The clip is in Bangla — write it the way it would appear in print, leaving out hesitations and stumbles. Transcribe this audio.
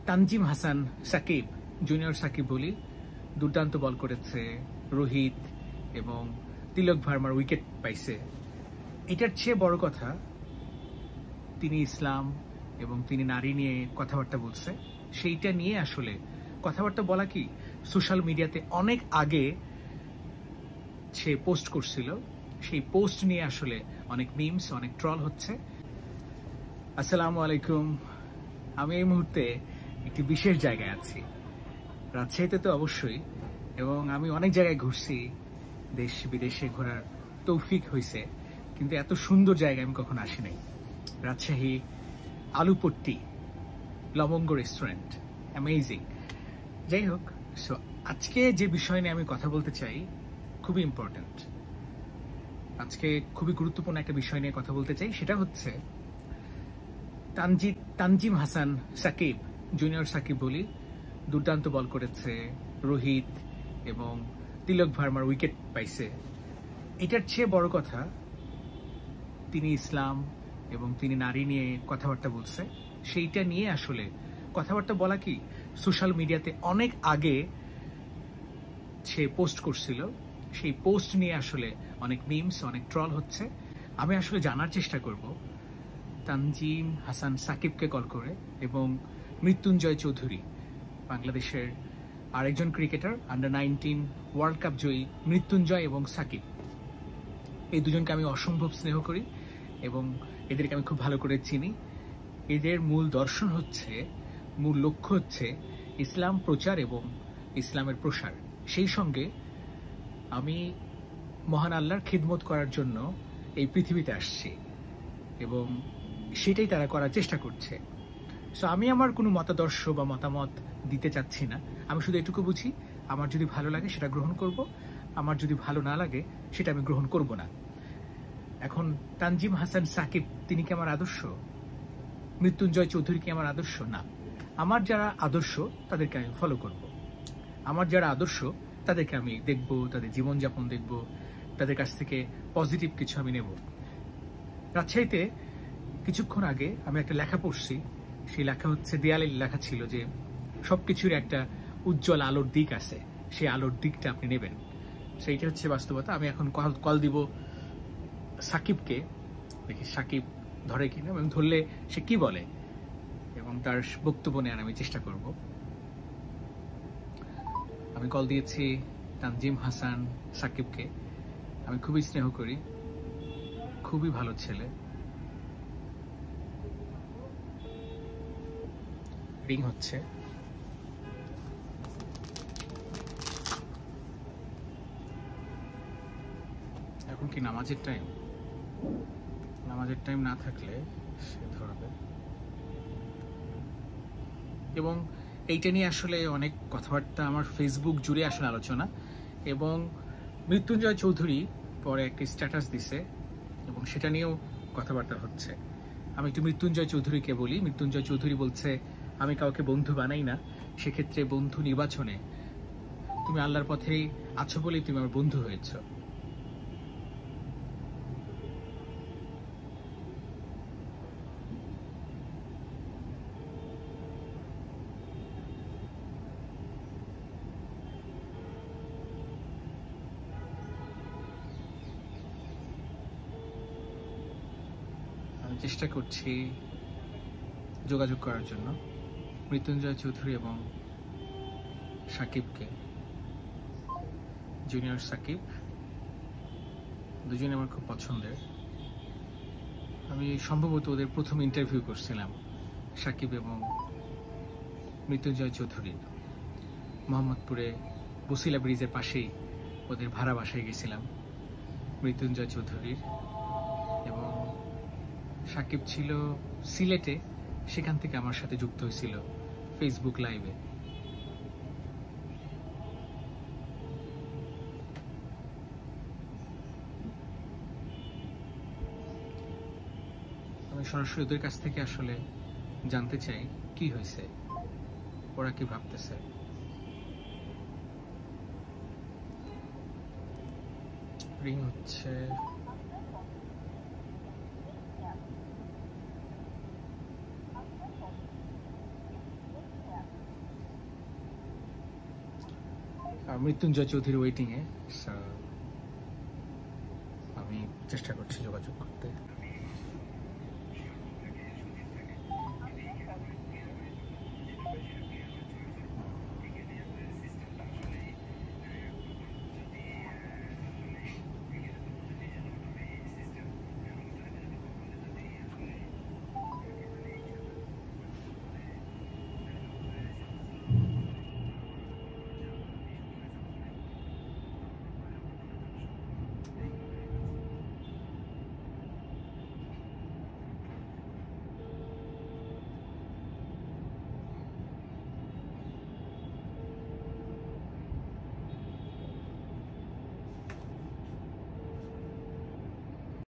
তানজিম হাসান সাকিব, জুনিয়র সাকিব বলি, দুর্দান্ত বল করেছে। রোহিত এবং তিলক ভার্মার উইকেট পাইছে। এটার চেয়ে বড় কথা, তিনি ইসলাম এবং তিনি নারী নিয়ে কথাবার্তা বলছে। সেইটা নিয়ে আসলে কথাবার্তা বলা কি, সোশ্যাল মিডিয়াতে অনেক আগে সে পোস্ট করছিল। সেই পোস্ট নিয়ে আসলে অনেক মিমস, অনেক ট্রল হচ্ছে। আসসালামু আলাইকুম। আমি এই মুহূর্তে একটি বিশেষ জায়গায় আছি, রাজশাহীতে তো অবশ্যই, এবং আমি অনেক জায়গায় ঘুরছি, দেশ বিদেশে ঘোরার তৌফিক হয়েছে, কিন্তু এত সুন্দর জায়গায় আমি কখনো আসি নাই। রাজশাহী আলুপট্টি লবঙ্গ রেস্টুরেন্ট, অ্যামেজিং। যাই হোক, সো আজকে যে বিষয় নিয়ে আমি কথা বলতে চাই খুবই ইম্পর্ট্যান্ট। আজকে খুবই গুরুত্বপূর্ণ একটা বিষয় নিয়ে কথা বলতে চাই, সেটা হচ্ছে তানজিম হাসান সাকিব, জুনিয়র সাকিব বলি, দুর্দান্ত বল করেছে। রোহিত এবং তিলক ভার্মার উইকেট পাইছে। এটার চেয়ে বড় কথা, তিনি ইসলাম এবং তিনি নারী নিয়ে কথাবার্তা বলছে। সেইটা নিয়ে আসলে কথাবার্তা বলা কি, সোশ্যাল মিডিয়াতে অনেক আগে সে পোস্ট করছিল। সেই পোস্ট নিয়ে আসলে অনেক মিমস, অনেক ট্রল হচ্ছে। আমি আসলে জানার চেষ্টা করব তানজিম হাসান সাকিবকে কল করে, এবং মৃত্যুঞ্জয় চৌধুরী, বাংলাদেশের আরেকজন ক্রিকেটার, আন্ডার-19 ওয়ার্ল্ড কাপ জয়ী মৃত্যুঞ্জয় এবং সাকিব, এই দুজনকে আমি অসম্ভব স্নেহ করি এবং এদেরকে আমি খুব ভালো করে চিনি। এদের মূল দর্শন হচ্ছে, মূল লক্ষ্য হচ্ছে ইসলাম প্রচার এবং ইসলামের প্রসার। সেই সঙ্গে আমি মহান আল্লাহর খিদমত করার জন্য এই পৃথিবীতে আসছি এবং সেটাই তারা করার চেষ্টা করছে। সো আমি আমার কোনো মতাদর্শ বা মতামত দিতে চাচ্ছি না। আমি শুধু এটুকু বুঝি, আমার যদি ভালো লাগে সেটা গ্রহণ করব, আমার যদি ভালো না লাগে সেটা আমি গ্রহণ করব না। এখন তানজিম হাসান সাকিব, তিনি কি আমার আদর্শ? মৃত্যুঞ্জয় চৌধুরী কি আমার আদর্শ? না। আমার যারা আদর্শ তাদেরকে আমি ফলো করব। আমার যারা আদর্শ তাদেরকে আমি দেখব, তাদের জীবনযাপন দেখব, তাদের কাছ থেকে পজিটিভ কিছু আমি নেব। রাজশাহীতে কিছুক্ষণ আগে আমি একটা লেখা পড়ছি। সেই লেখা হচ্ছে, দেয়ালে লেখা ছিল যে সবকিছুর একটা উজ্জ্বল আলোর দিক আছে, সেই আলোর দিকটা আপনি নেবেন। সেইটা হচ্ছে বাস্তবতা। আমি এখন কল দিব সাকিবকে, দেখি সাকিব ধরে কিনা, এবং ধরলে সে কি বলে এবং তার বক্তব্য নেওয়ার আমি চেষ্টা করব। আমি কল দিয়েছি তানজিম হাসান সাকিবকে। আমি খুবই স্নেহ করি, খুবই ভালো ছেলে। রিং হচ্ছে। এখন কি নামাজের টাইম? নামাজের টাইম না থাকলে সে ধরবে। এবং এইটা নিয়ে আসলে অনেক কথাবার্তা আমার ফেসবুক জুড়ে আসলে আলোচনা, এবং মৃত্যুঞ্জয় চৌধুরী পরে একটি স্ট্যাটাস দিছে এবং সেটা নিয়েও কথাবার্তা হচ্ছে। আমি একটু মৃত্যুঞ্জয় চৌধুরীকে বলি। মৃত্যুঞ্জয় চৌধুরী বলছে, আমি কাউকে বন্ধু বানাই না, সেক্ষেত্রে বন্ধু নির্বাচনে তুমি আল্লাহর পথেই আছো বলেই তুমি আমার বন্ধু হয়েছ। আমি চেষ্টা করছি যোগাযোগ করার জন্য মৃত্যুঞ্জয় চৌধুরী এবং সাকিবকে। জুনিয়র সাকিব, দুজনে আমার খুব পছন্দের। আমি সম্ভবত ওদের প্রথম ইন্টারভিউ করছিলাম, সাকিব এবং মৃত্যুঞ্জয় চৌধুরী, মোহাম্মদপুরে বসিলা ব্রিজের পাশেই ওদের ভাড়া বাসায় গেছিলাম মৃত্যুঞ্জয় চৌধুরীর, এবং সাকিব ছিল সিলেটে, সেখান থেকে আমার সাথে যুক্ত হয়েছিল ফেসবুক লাইভে। আমি সরাসরি ওদের কাছ থেকে আসলে জানতে চাই কি হয়েছে, ওরা কি ভাবতেছে। রিং হচ্ছে। মৃত্যুঞ্জয় চৌধুরী ওয়েটিংয়ে, আমি চেষ্টা করছি যোগাযোগ করতে।